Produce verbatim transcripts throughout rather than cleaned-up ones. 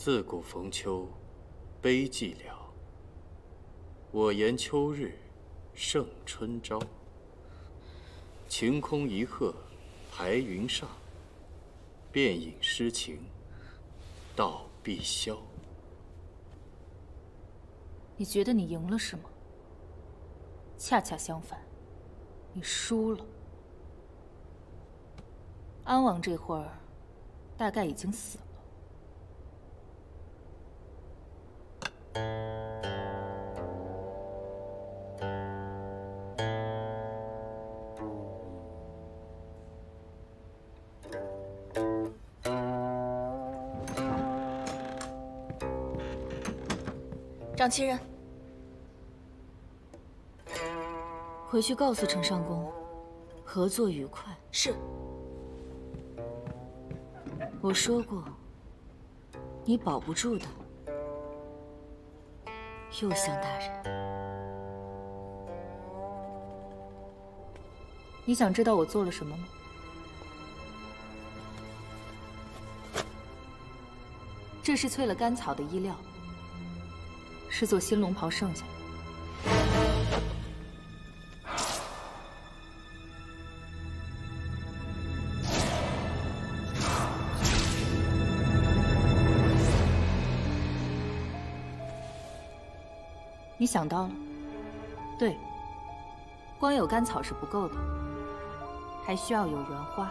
自古逢秋，悲寂寥。我言秋日胜春朝。晴空一鹤排云上，便引诗情到碧霄。 你觉得你赢了是吗？恰恰相反，你输了。安王这会儿大概已经死了。 长七人， 回去告诉丞相公，合作愉快。 是。 我说过，你保不住的。右相大人，你想知道我做了什么吗？这是淬了甘草的衣料。 是做新龙袍剩下的。你想到了，对，光有甘草是不够的，还需要有原花。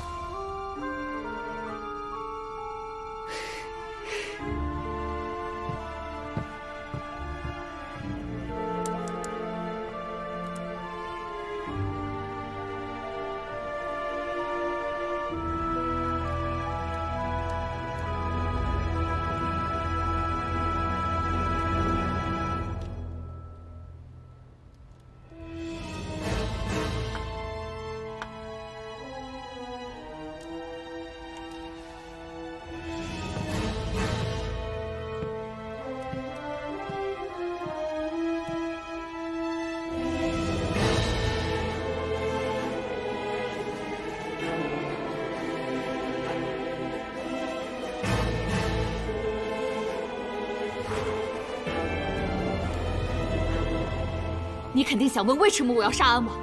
你肯定想问，为什么我要杀安王？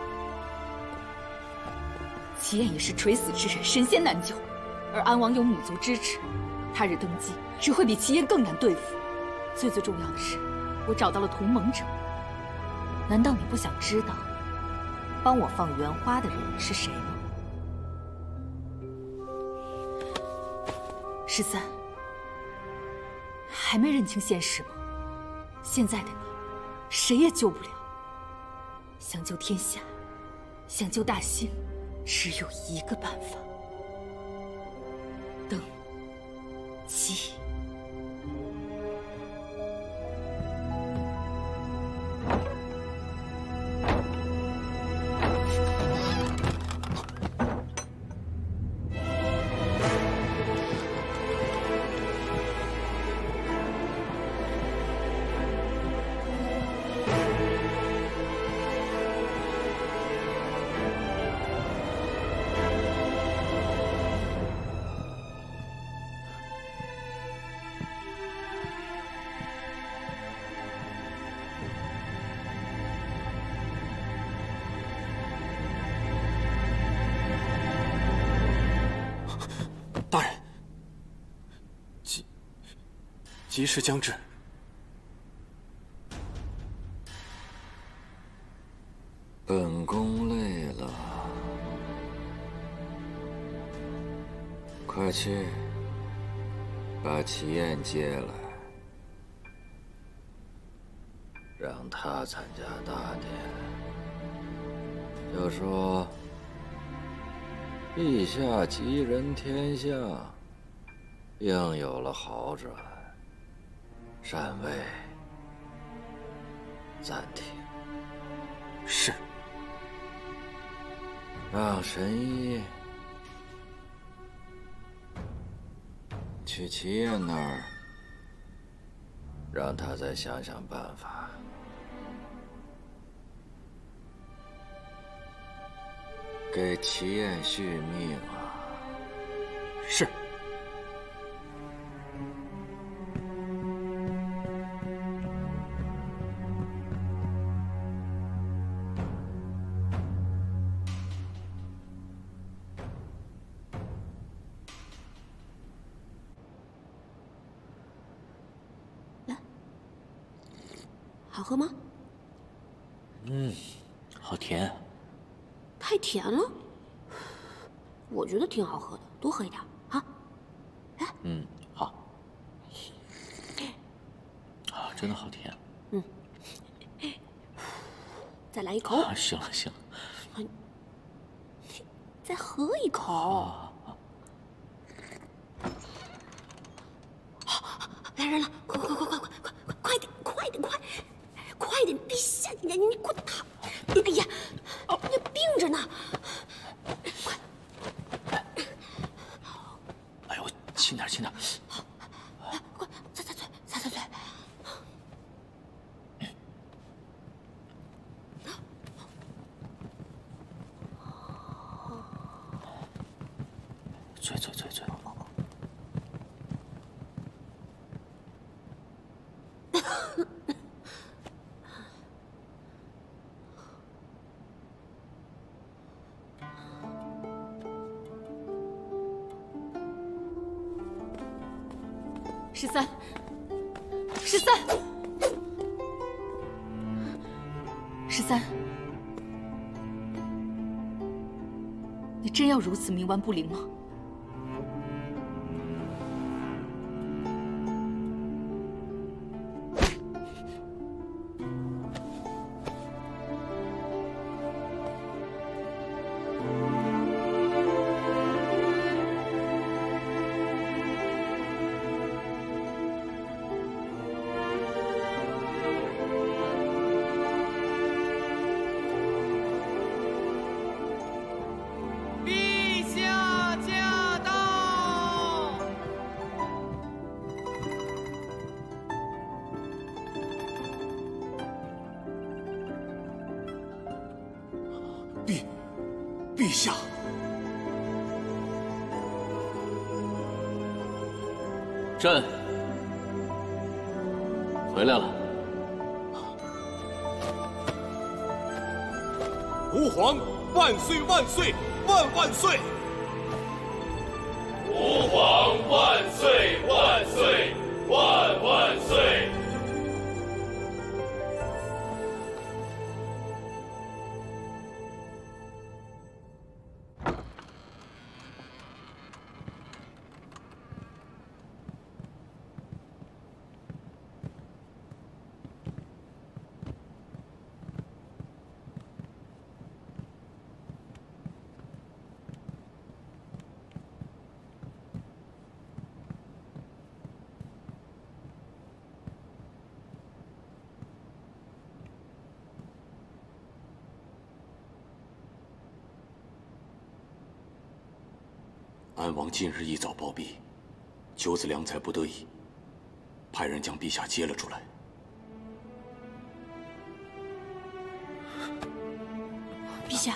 齐燕也是垂死之人，神仙难救，而安王有母族支持，他日登基只会比齐燕更难对付。最最重要的是，我找到了同盟者。难道你不想知道，帮我放原花的人是谁吗？十三，还没认清现实吗？现在的你，谁也救不了。 想救天下，想救大兴，只有一个办法：登基。 大人，急急事将至。 本宫累了，快去把齐燕接来，让她参加大典，就说。 陛下吉人天下，应有了好转，禅位暂停。 是。 让神医去齐燕那儿，让他再想想办法。 给齐燕续命啊！ 是。 好喝吗？ 嗯，好甜。 太甜了。我觉得挺好喝的，多喝一点啊。哎， 嗯，好。啊，真的好甜。 嗯。再来一口。 啊，行了行了。 再喝一口。 啊来人了！快快快快快快快快点！快点快，快点！陛下，你你给我躺！哎呀，你病着呢！快！ 哎呦，轻点轻点！ 快擦擦嘴，擦擦嘴！ 嘴嘴嘴嘴！ 十三，十三，十三，你真要如此冥顽不灵吗？ 陛陛下， 朕回来了。 吾皇万岁万岁万万岁！ 吾皇万岁万岁万万岁！ 安王近日一早暴毙，九子良才不得已，派人将陛下接了出来。 陛下，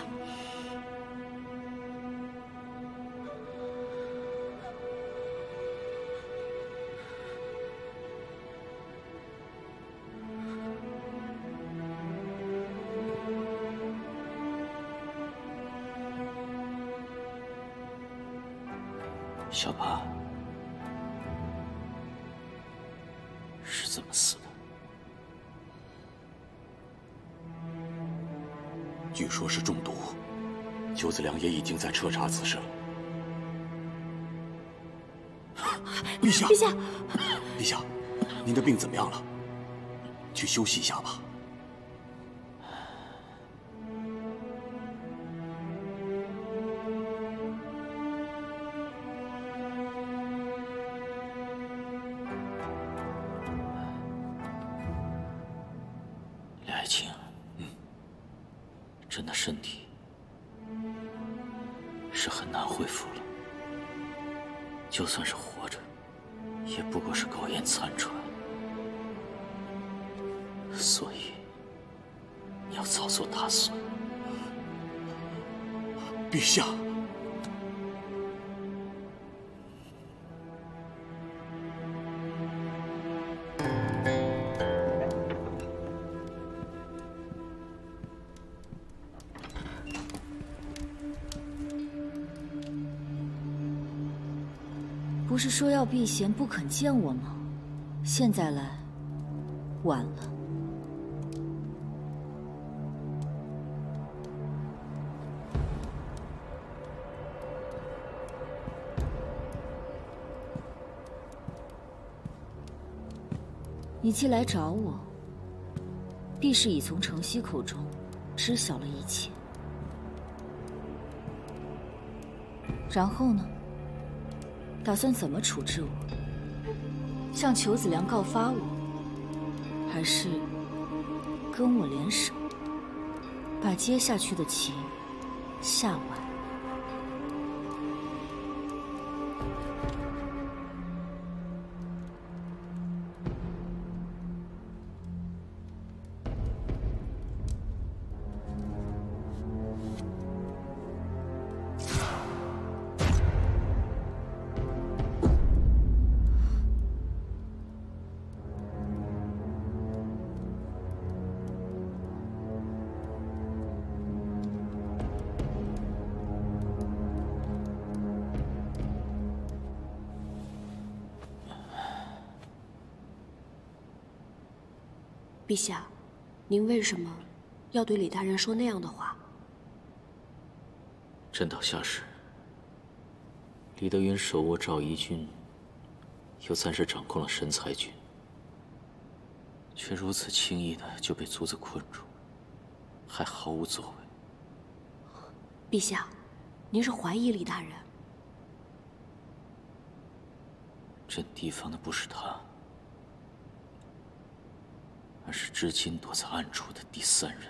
小八是怎么死的？据说是中毒，九子良也已经在彻查此事了。陛下， 陛下， 陛下，您的病怎么样了？去休息一下吧。爱卿，嗯，朕的身体是很难恢复了。就算是活着，也不过是苟延残喘。所以，你要早做打算。陛下， 不是说要避嫌不肯见我吗？现在来，晚了。 你既来找我，必是已从程曦口中知晓了一切。然后呢？打算怎么处置我？向裘子良告发我，还是跟我联手，把接下去的棋下完？ 陛下，您为什么要对李大人说那样的话？ 朕倒下时，李德云手握赵夷军，又暂时掌控了神才军，却如此轻易的就被卒子困住，还毫无作为。 陛下，您是怀疑李大人？ 朕提防的不是他。 而是至今躲在暗处的第三人，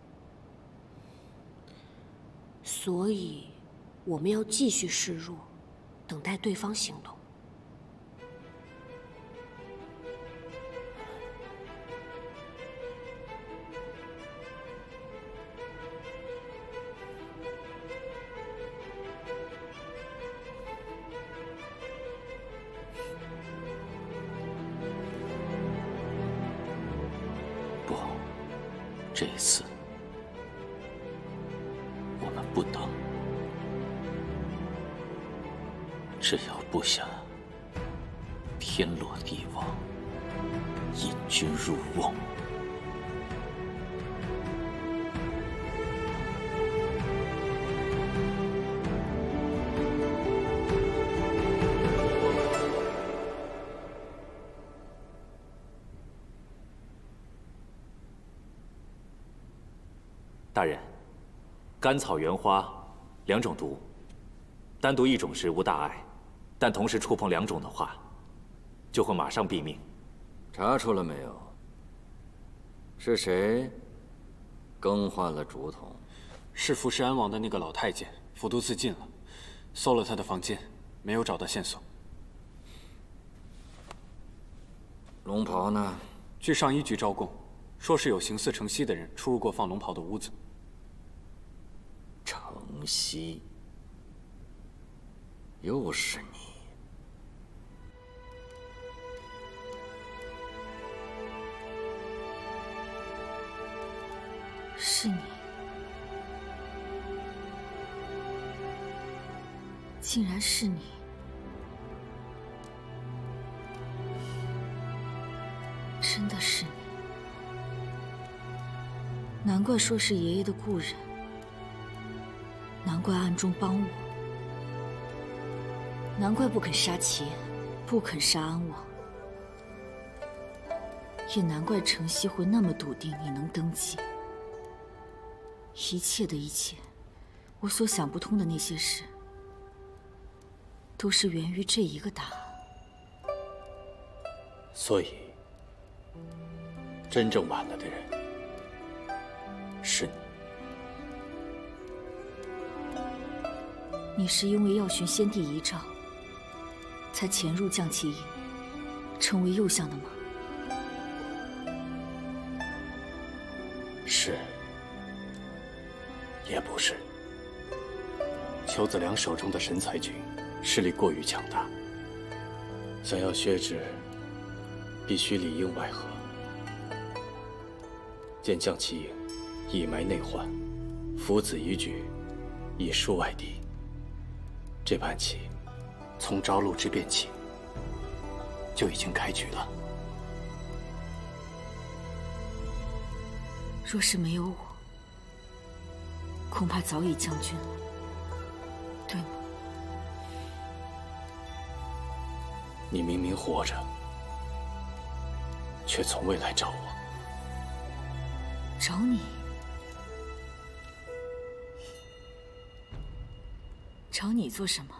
所以我们要继续示弱，等待对方行动。 这一次，我们不等。只要部下天落地亡，引军入瓮。 大人，甘草、原花两种毒，单独一种是无大碍，但同时触碰两种的话，就会马上毙命。 查出了没有？是谁更换了竹筒？ 是服侍安王的那个老太监，服毒自尽了。搜了他的房间，没有找到线索。 龙袍呢？ 据上一局招供，说是有形似程曦的人出入过放龙袍的屋子。 程曦，又是你！ 是你，竟然是你！真的是你！难怪说是爷爷的故人。 难怪暗中帮我，难怪不肯杀齐言，不肯杀安王，也难怪程曦会那么笃定你能登基。一切的一切，我所想不通的那些事，都是源于这一个答案。 所以，真正晚了的人是你。 你是因为要寻先帝遗诏，才潜入将旗营，成为右相的吗？ 是，也不是。裘子良手中的神才军势力过于强大，想要削之，必须里应外合。见将旗营一埋内患，夫子一举，以疏外敌。 这盘棋，从朝露之变起，就已经开局了。 若是没有我，恐怕早已将军了，对吗？ 你明明活着， 却从未来找我。 找你？找你做什么？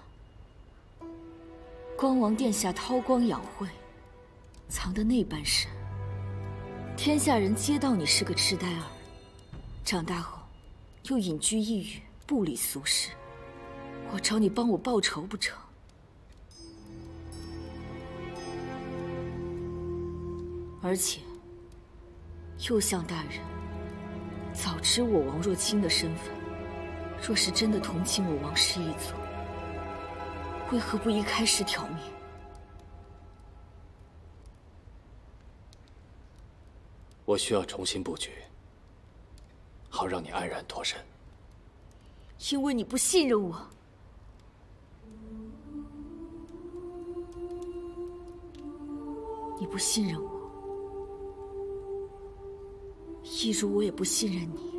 光王殿下韬光养晦，藏得那般深，天下人皆道你是个痴呆儿。长大后，又隐居异域，不理俗事。我找你帮我报仇不成？而且，右相大人早知我王若清的身份，若是真的同情我王氏一族，为何不一开始挑明？ 我需要重新布局，好让你安然脱身。 因为你不信任我。你不信任我，一如我也不信任你。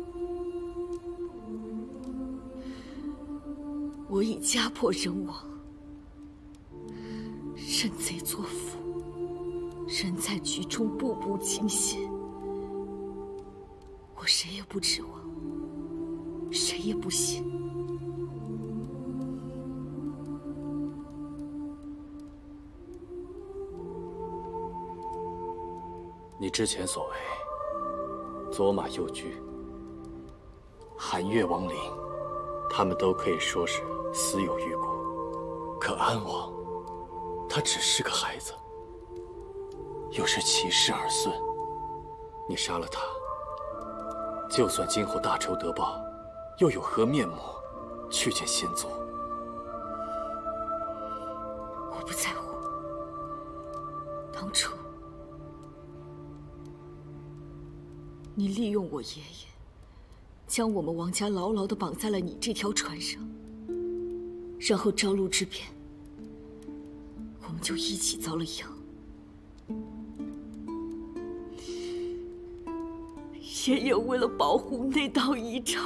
我已家破人亡，认贼作父，人在局中步步惊心。我谁也不指望，谁也不信。 你之前所为，左马右车、韩越王陵，他们都可以说是死有余辜。可安王，他只是个孩子，又是齐氏儿孙。你杀了他，就算今后大仇得报，又有何面目去见先祖？ 我不在乎。当初你利用我爷爷，将我们王家牢牢地绑在了你这条船上，然后朝露之变，我们就一起遭了殃。爷爷为了保护那道遗诏，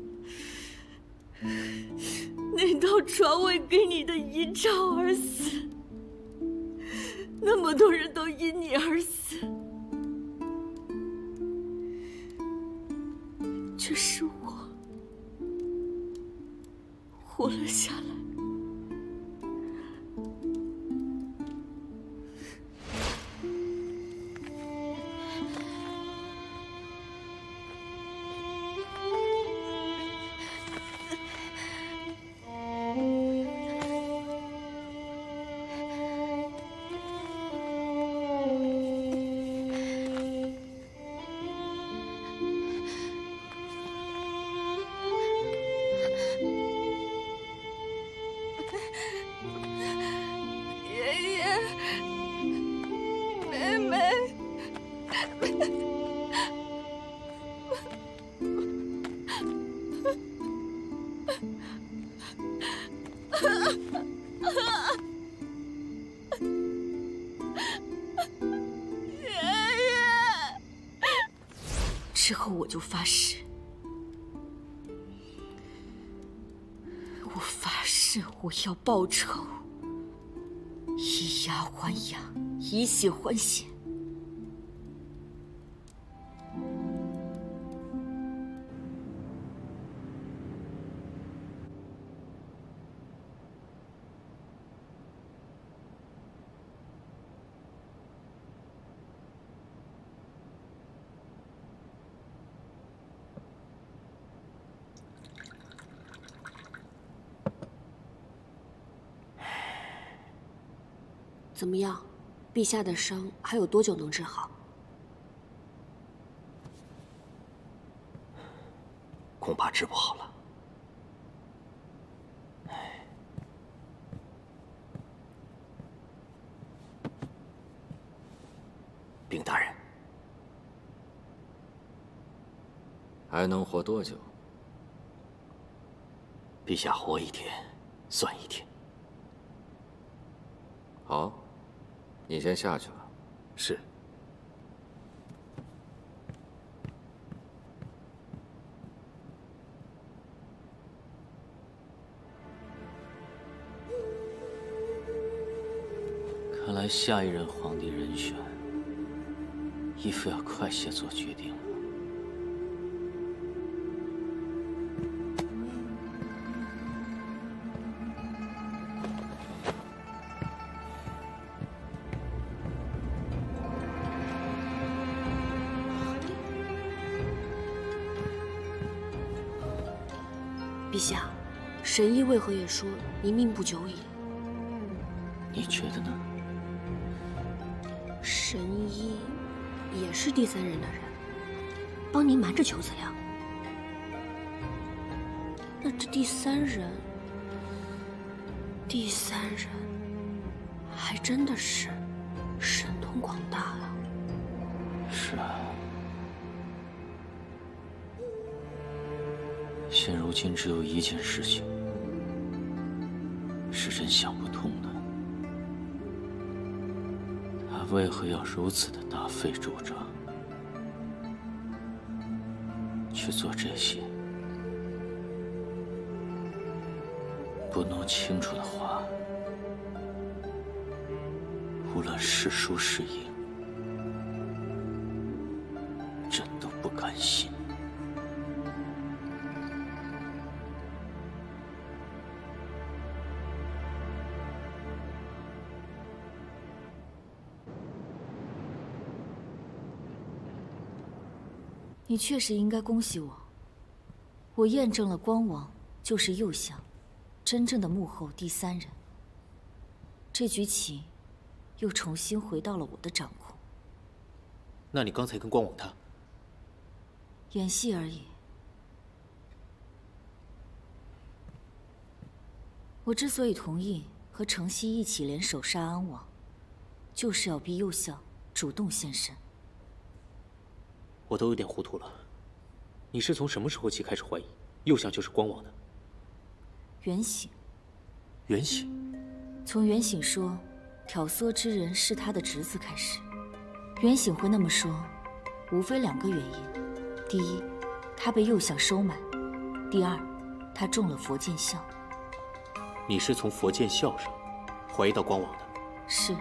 那道传位给你的遗诏而死，那么多人都因你而死。只是我活了下来。之后我就发誓，我发誓我要报仇，以牙还牙，以血还血。 怎么样，陛下的伤还有多久能治好？ 恐怕治不好了。禀大人， 还能活多久？ 陛下活一天算一天。 好。你先下去吧。 是。 看来下一任皇帝人选义父要快些做决定了。 陛下，神医为何也说您命不久矣？ 你觉得呢？ 神医也是第三人的人，帮您瞒着裘子良。那这第三人，第三人还真的是神通广大啊！ 是啊。现如今只有一件事情是真想不通的。 他为何要如此的大费周章去做这些？不弄清楚的话，无论是输是赢，朕都不甘心。 你确实应该恭喜我，我验证了光王就是右相，真正的幕后第三人。这局棋又重新回到了我的掌控。 那你刚才跟光王他演戏而已。我之所以同意和程曦一起联手杀安王，就是要逼右相主动现身。 我都有点糊涂了，你是从什么时候起开始怀疑右相就是光王的？ 袁醒， 袁醒， 从袁醒说挑唆之人是他的侄子开始，袁醒会那么说，无非两个原因：第一，他被右相收买；第二，他中了佛剑笑。 你是从佛剑笑上怀疑到光王的？ 是。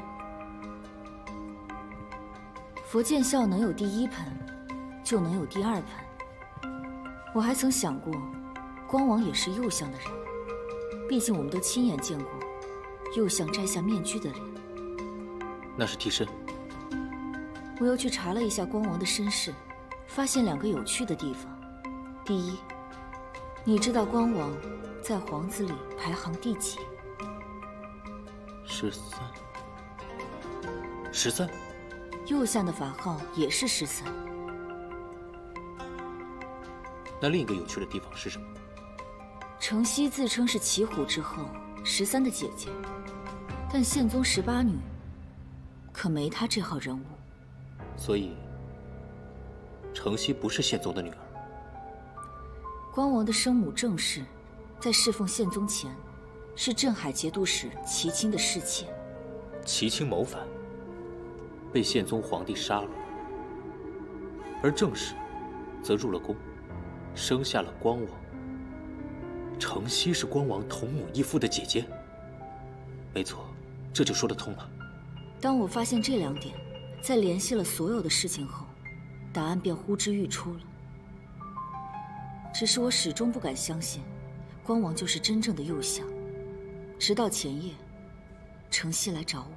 佛剑笑能有第一盆。 就能有第二盆。我还曾想过，光王也是右相的人，毕竟我们都亲眼见过右相摘下面具的脸。 那是替身。 我又去查了一下光王的身世，发现两个有趣的地方。第一，你知道光王在皇子里排行第几？ 十三。十三。 右相的法号也是十三。 那另一个有趣的地方是什么？ 程曦自称是骑虎之后十三的姐姐，但宪宗十八女可没她这号人物。 所以，程曦不是宪宗的女儿。 光王的生母郑氏，在侍奉宪宗前，是镇海节度使齐青的侍妾。 齐青谋反，被宪宗皇帝杀了，而郑氏则入了宫。 生下了光王，程曦是光王同母异父的姐姐。没错，这就说得通了。 当我发现这两点，在联系了所有的事情后，答案便呼之欲出了。只是我始终不敢相信，光王就是真正的右相。直到前夜，程曦来找我。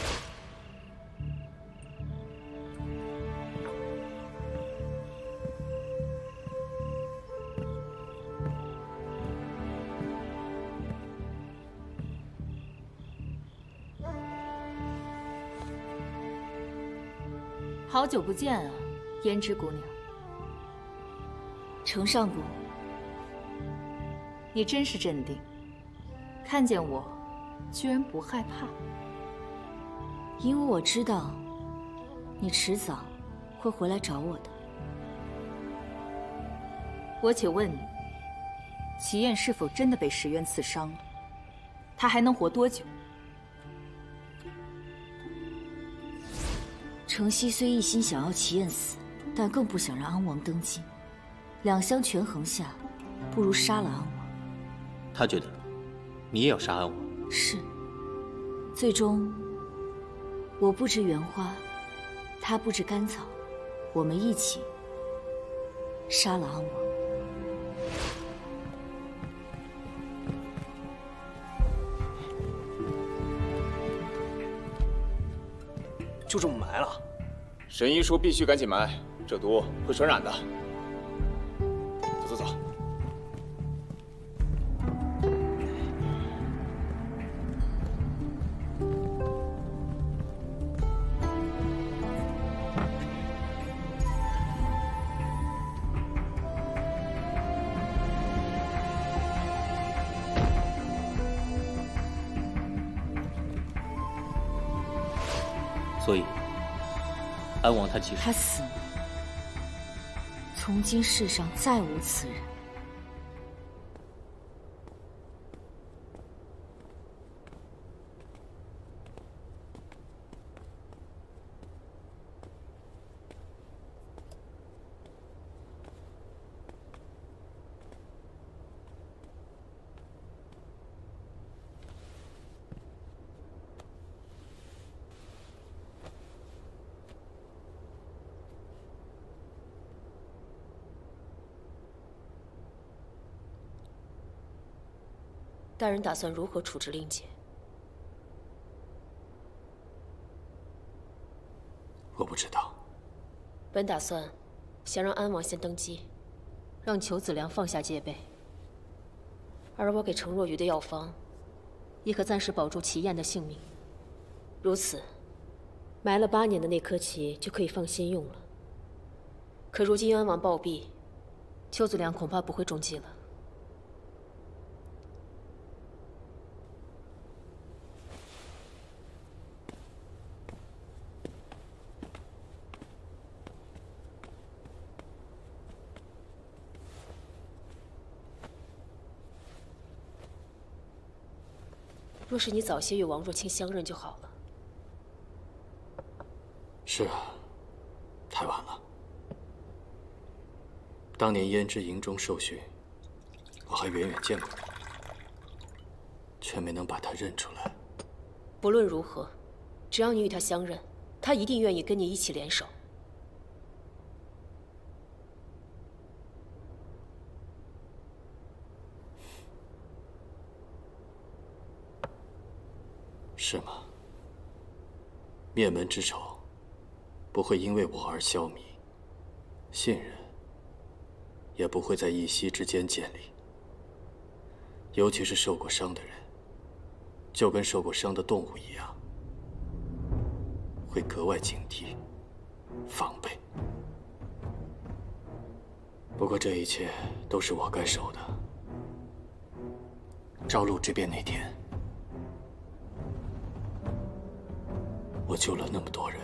好久不见啊，胭脂姑娘。 程上姑， 你真是镇定，看见我，居然不害怕。 因为我知道，你迟早会回来找我的。 我且问你，齐燕是否真的被石渊刺伤了？她还能活多久？ 程曦虽一心想要齐燕死，但更不想让安王登基。两相权衡下，不如杀了安王。 他觉得，你也要杀安王。 是。最终，我布置园花，他布置甘草， 我们一起杀了安王。 就这么埋了？ 神医说必须赶紧埋，这毒会传染的。走走走。 所以，安王他其实他死了，从今世上再无此人。 大人打算如何处置令姐？ 我不知道。 本打算想让安王先登基，让裘子良放下戒备，而我给程若愚的药方，也可暂时保住齐燕的性命。如此，埋了八年的那颗棋就可以放心用了。可如今安王暴毙，裘子良恐怕不会中计了。 若是你早些与王若清相认就好了。 是啊，太晚了。当年胭脂营中受训，我还远远见过他，却没能把他认出来。 不论如何，只要你与他相认，他一定愿意跟你一起联手。 是吗？灭门之仇不会因为我而消弭，信任也不会在一夕之间建立。尤其是受过伤的人，就跟受过伤的动物一样，会格外警惕、防备。不过这一切都是我该受的。朝露之变那天。 我救了那么多人，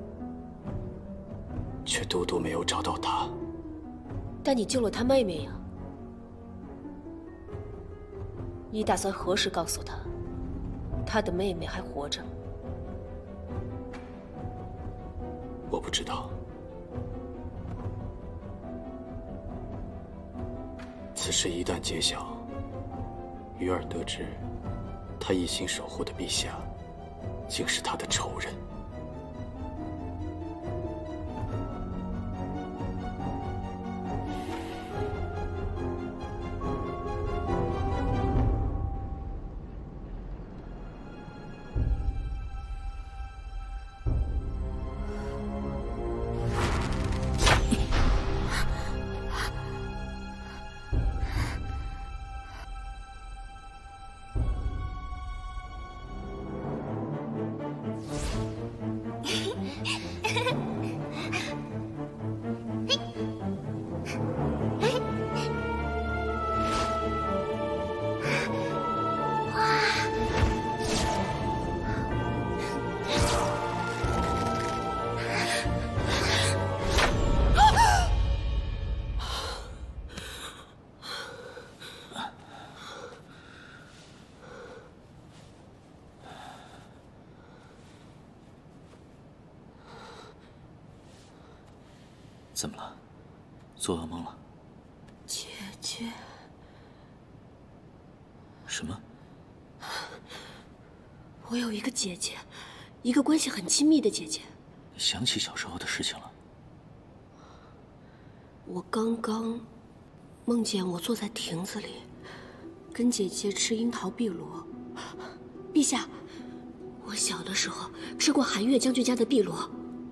却独独没有找到他。 但你救了他妹妹呀！你打算何时告诉他，他的妹妹还活着？ 我不知道。此事一旦揭晓，鱼儿得知他一心守护的陛下。 竟是他的仇人。 怎么了？做噩梦了？ 姐姐。 什么？ 我有一个姐姐，一个关系很亲密的姐姐。 你想起小时候的事情了？ 我刚刚梦见我坐在亭子里，跟姐姐吃樱桃碧螺。陛下，我小的时候吃过韩岳将军家的碧螺。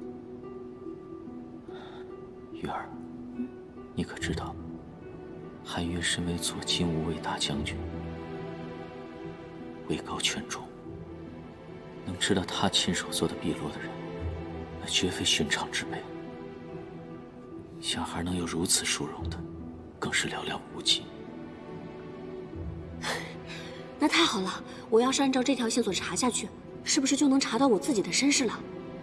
玉儿，你可知道，韩岳身为左金吾卫大将军，位高权重，能知道他亲手做的碧螺的人，那绝非寻常之辈。小孩能有如此殊荣的，更是寥寥无几。 那太好了，我要是按照这条线索查下去，是不是就能查到我自己的身世了？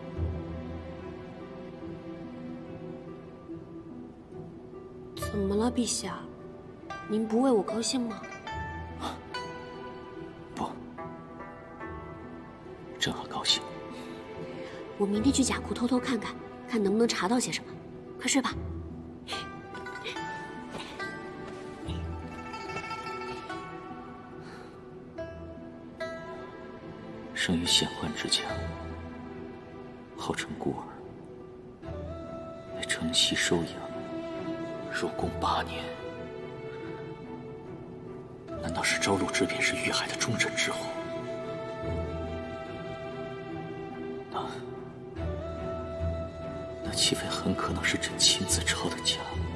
怎么了，陛下？您不为我高兴吗？ 不，正好高兴。 我明天去甲库偷偷看看，看能不能查到些什么。快睡吧。 生于显宦之家，号称孤儿，被承袭收养，入宫八年。难道是朝禄之便是玉海的忠臣之后？那那岂非很可能是朕亲自抄的家，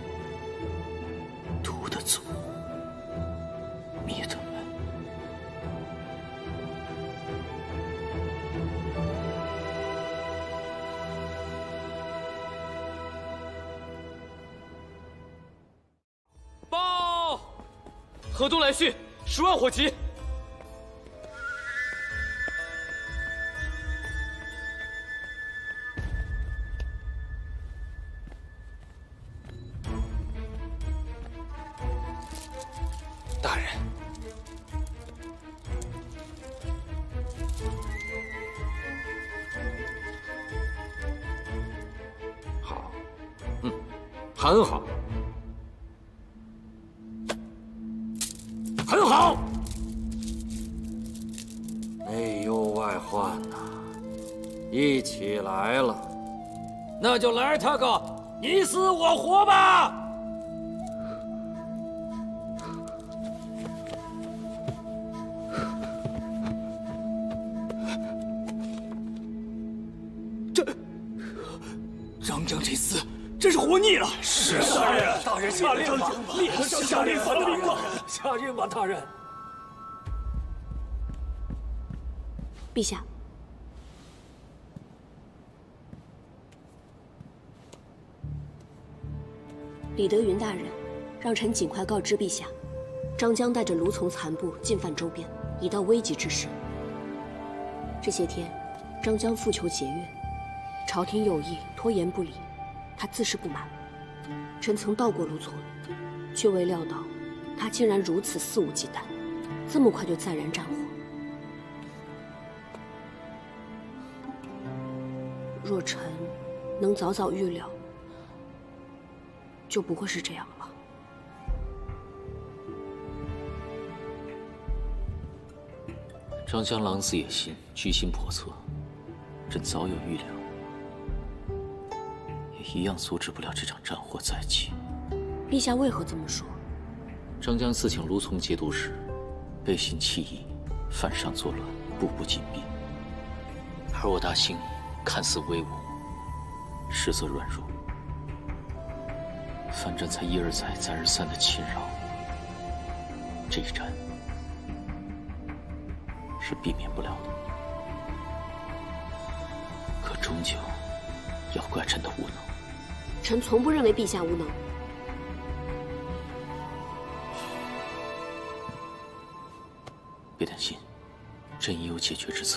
屠的族，灭的门？ 报！河东来讯，十万火急。 大人， 好，嗯，很好。 很好，内忧外患呐、啊，一起来了，那就来他个你死我活吧！ 这张将这厮真是活腻了！ 是大人， 大人下令吧，立刻下令吧，大人， 下令吧，大人。 陛下，李德云大人让臣尽快告知陛下，张江带着卢从残部进犯周边，已到危急之时。这些天，张江复求节约，朝廷有意拖延不理，他自是不满。臣曾到过卢从，却未料到他竟然如此肆无忌惮，这么快就再燃战火。若臣能早早预料，就不会是这样了。 张江狼子野心，居心叵测，朕早有预料，也一样阻止不了这场战火再起。 陛下为何这么说？ 张江自请卢从节度使，背信弃义，犯上作乱，步步紧逼，而我大兴看似威武，实则软弱。反朕才一而再、再而三的侵扰，这一战是避免不了的。可终究要怪朕的无能。 臣从不认为陛下无能。 别担心，朕已有解决之策。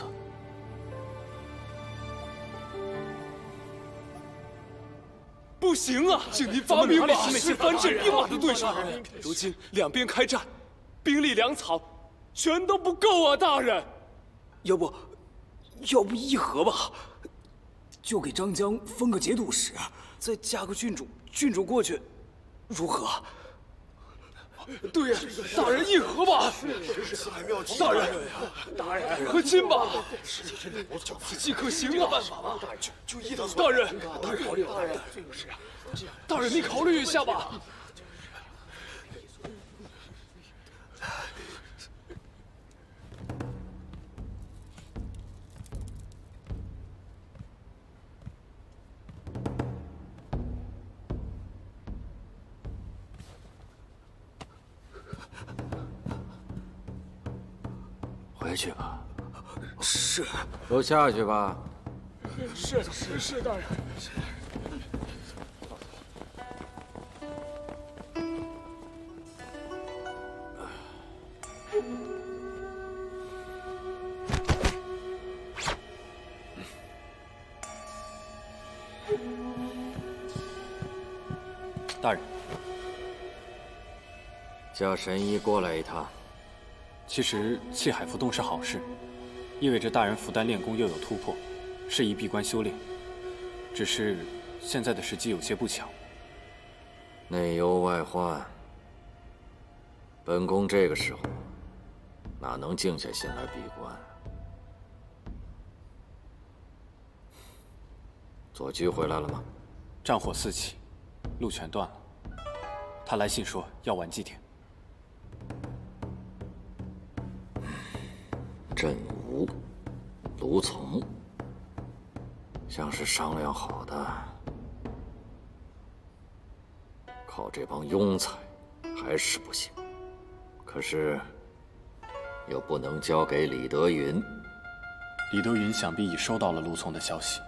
不行啊！请您发兵马，是藩镇兵马的对手。如今两边开战，兵力粮草全都不够啊！大人， 要不，要不议和吧？就给张江封个节度使，再加个郡主，郡主过去，如何？ 对呀，大人议和吧。大人，大人和亲吧，即可行啊。 就依他所大人，大人，大人，是啊，大人你考虑一下吧。 回去吧。 是。 都下去吧。 是是是，大人。 大人， 叫神医过来一趟。 其实气海浮动是好事，意味着大人复旦练功又有突破，适宜闭关修炼。只是现在的时机有些不巧， 内忧外患。本宫这个时候哪能静下心来闭关？左驹回来了吗？ 战火四起，路全断了。他来信说要晚几天。 镇吴、卢从，像是商量好的，靠这帮庸才还是不行。可是，又不能交给李德云。 李德云想必已收到了卢从的消息，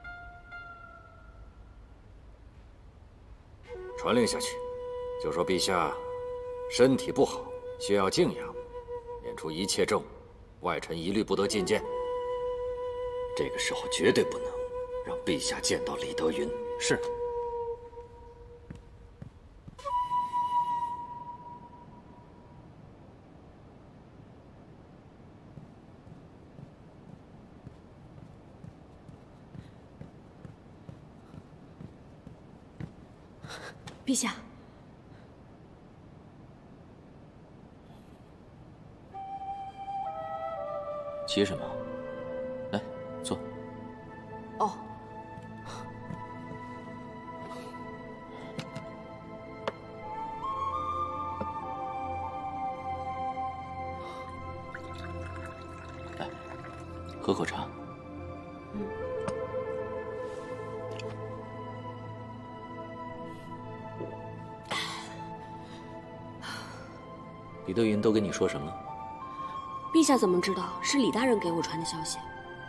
传令下去，就说陛下身体不好，需要静养，免除一切政务。 外臣一律不得觐见。这个时候绝对不能让陛下见到李德云。 是。 陛下。 急什么？来，坐。 哦。 来，喝口茶。 嗯。 李德云都跟你说什么了？ 陛下怎么知道是李大人给我传的消息？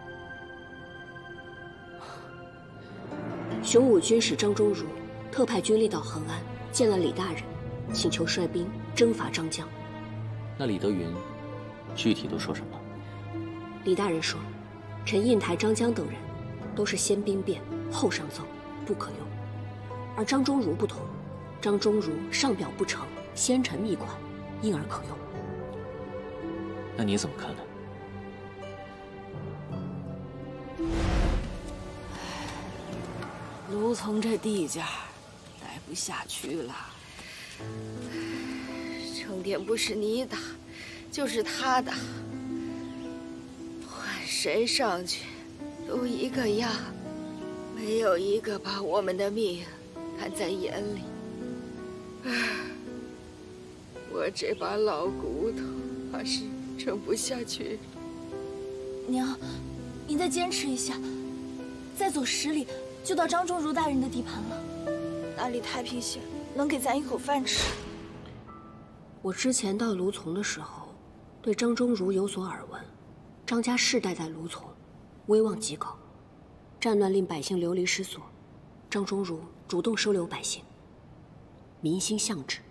雄武军使张忠儒特派军力到恒安，见了李大人，请求率兵征伐张江。 那李德云具体都说什么？ 李大人说，陈印台、张江等人都是先兵变后上奏，不可用；而张忠儒不同，张忠儒上表不成，先陈密款，因而可用。 那你怎么看呢？ 卢从这地界待不下去了，成天不是你打，就是他打，换谁上去都一个样，没有一个把我们的命看在眼里。我这把老骨头怕是。 撑不下去， 娘，您再坚持一下，再走十里就到张忠儒大人的地盘了。 那里太平些，能给咱一口饭吃。 我之前到卢从的时候，对张忠儒有所耳闻。张家世代在卢从，威望极高，战乱令百姓流离失所，张忠儒主动收留百姓，民心向之。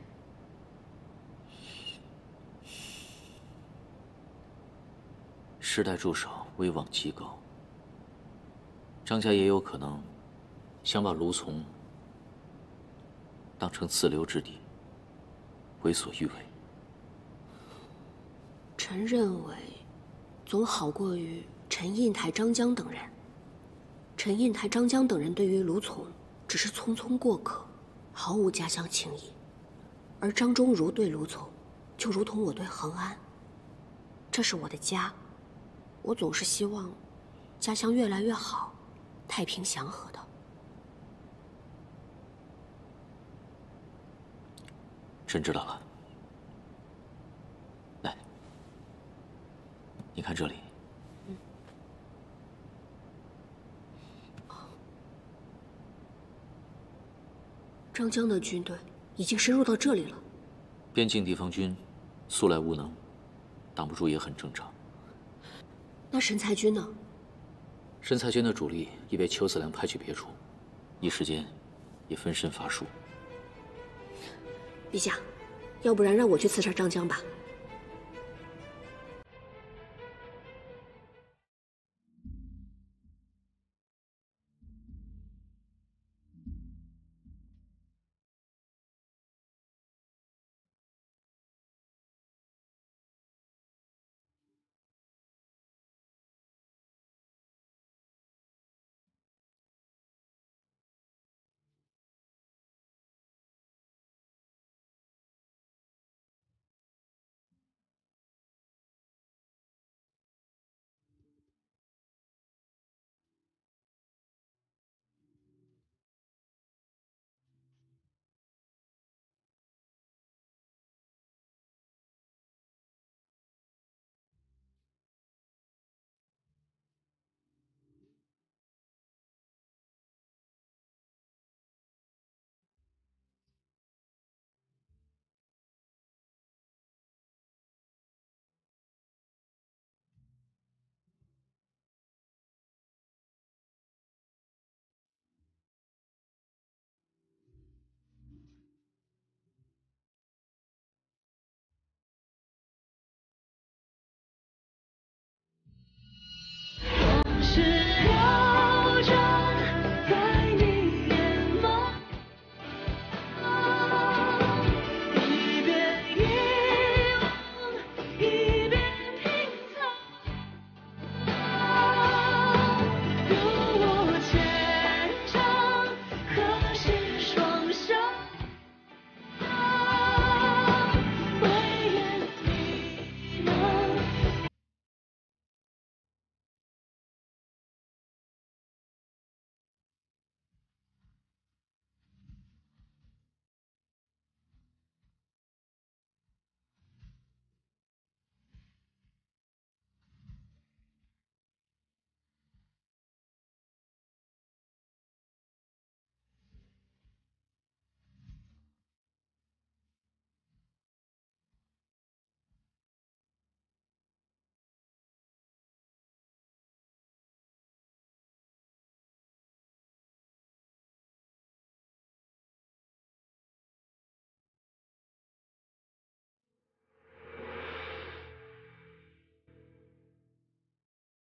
世代驻守，威望极高。张家也有可能想把卢从当成自留之地，为所欲为。 臣认为，总好过于陈印台、张江等人。陈印台、张江等人对于卢从只是匆匆过客，毫无家乡情谊。 而张忠儒对卢从，就如同我对恒安。这是我的家，我总是希望家乡越来越好，太平祥和的。 朕知道了。来，你看这里。 嗯。张江的军队已经深入到这里了。 边境地方军素来无能，挡不住也很正常。 那神裁军呢？ 神裁军的主力已被裘子良派去别处，一时间也分身乏术。 陛下，要不然让我去刺杀张江吧。